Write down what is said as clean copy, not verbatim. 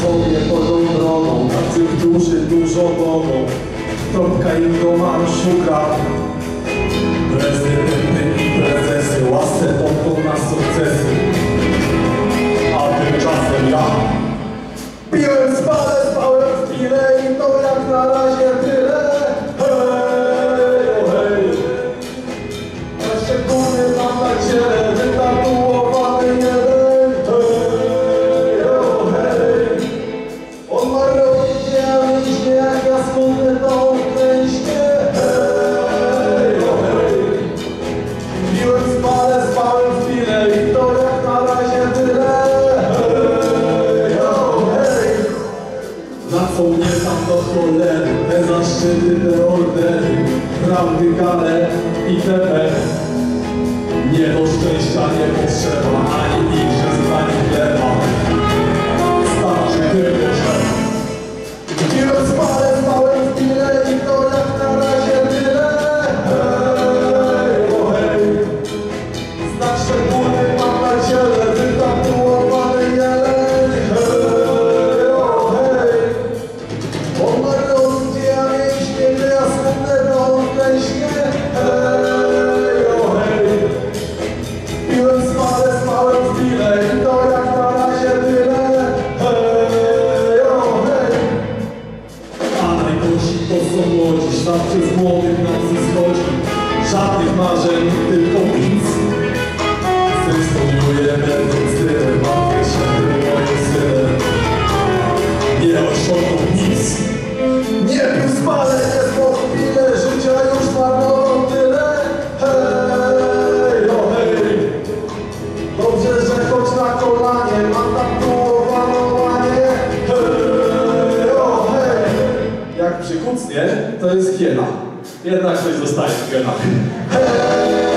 sobie chodzą drogą, tacy w duszy dużo mogą. Topka im do szuka. Prezydenty i prezesy łasce topią na sukcesy. A tymczasem ja piłem spalę, spałem w chwilę i to jak na razie tyle. Hej, o hej. Na szczególny mam na ciele wytatuowany jeden. Hej, o hej. On ma robić, ja mięśnie jak ja skądny tą klęśnie. Hej, o hej. Piłem spalę, spałem w chwilę i to jak na razie tyle. Na co mnie tam do cholery, te zaszczyty, te ordery, prawdy, gale i tepe. Nie do szczęścia nie potrzeba ani igrzysk, ani chleba. Starczy tylko, że piłem spalę, spałem w chwilę i to jak na razie tyle. Hej, o hej. Znak szczególny mam na ciele, wytatuowany jeleń. Hej, o hej. On ma rozdzie, a mięśnie, że ja skądne to klęśnie. Hej, o hej. Piłem spalę, spałem w chwilę i to jak na razie tyle. Hej, o hej. A najgorsi to są młodzi, świat przez młodych nocy schodzi. Żadnych marzeń, tylko nic. Zresztą będąc tyle, bawię się tym moim synem. Nie osiągnął nic. Nie pił spalę, nie spał chwilę, życia już marnował tyle. Hej, o hej. Dobrze, że choć na kolanie mam tatuowaną łanie. Hej, o hej. Jak przykucnie, to jest hiena. Jednak coś zostaje w genach. Hej.